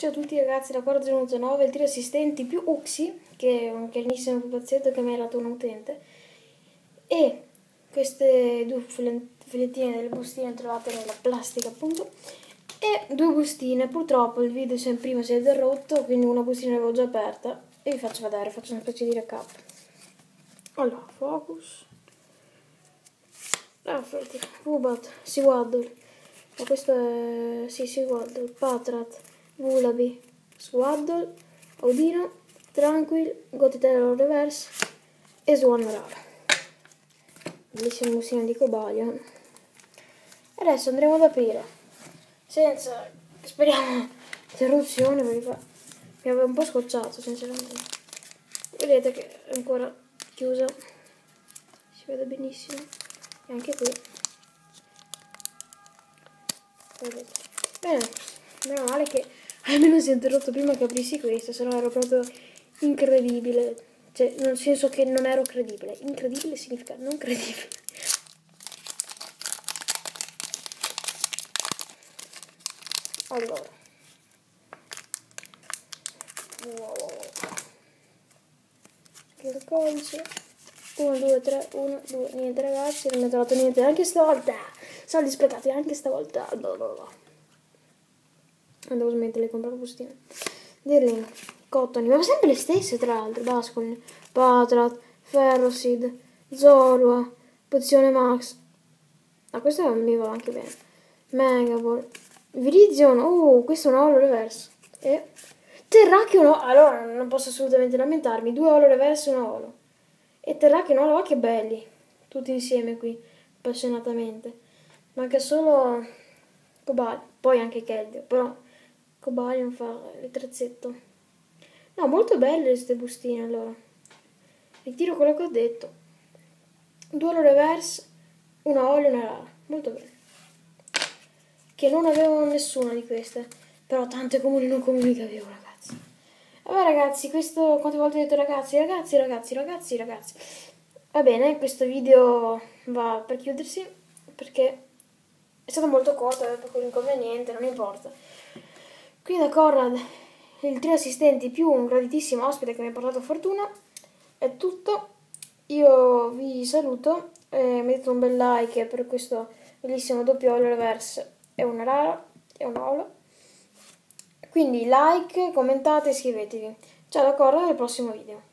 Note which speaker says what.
Speaker 1: Ciao a tutti ragazzi, la Corda 019, il trio assistenti più Uxi, che è un carinissimo pupazzetto che mi ha dato un utente, e queste due filettine delle bustine trovate nella plastica appunto, e due bustine. Purtroppo il video prima si è interrotto, quindi una bustina l'avevo già aperta e vi faccio vedere, faccio una specie di recap. Allora, focus, Rafferty, Rubat, Seawaddle, ma questo è, sì, Seawaddle, Patrat, Vulaby, Swaddle, Audino, Tranquil, Gothitelle Reverse e Swan Rara. Bellissima bustina di Cobalion. Adesso andremo ad aprire, senza, speriamo, interruzione, perché mi aveva un po' scocciato sinceramente. Vedete che è ancora chiusa, si vede benissimo, e anche qui. Vedete. Bene, meno male che almeno si è interrotto prima che aprissi questo, se no ero proprio incredibile. Cioè, nel senso che non ero credibile. Incredibile significa non credibile. Allora. Il codice. 1, 2, 3, 1, 2. Niente ragazzi, non mi ho trovato niente anche stavolta. Soldi sprecati anche stavolta. No. Devo smettere di comprare bustine. Dirling, Cottony, ma sempre le stesse tra l'altro. Basculin, Patrat, Ferrosid, Zorua, Pozione Max. Ah, questo mi va anche bene. Megaball, Virizion, questo è un holo reverse. E Terracchio no, allora non posso assolutamente lamentarmi. 2 holo reverse e 1 holo. E Terracchio no, oh, che belli. Tutti insieme qui, appassionatamente. Manca solo Cobalt, poi anche Keldeo, però Cobalion fa il terzetto. No, molto belle queste bustine allora. Ritiro quello che ho detto. 2 holo reverse, 1 olio e una rara. Molto bene. Che non avevo nessuna di queste. Però tante comuni non comuni che avevo, ragazzi. Vabbè ragazzi, questo, quante volte ho detto ragazzi. Va bene, questo video va per chiudersi, perché è stato molto corto, aveva poco inconveniente, non importa. Qui da Conrad, il trio assistenti più un graditissimo ospite che mi ha portato fortuna, è tutto. Io vi saluto, mettete un bel like per questo bellissimo doppio holo reverse e una rara e un holo. Quindi like, commentate e iscrivetevi. Ciao da Conrad, al prossimo video.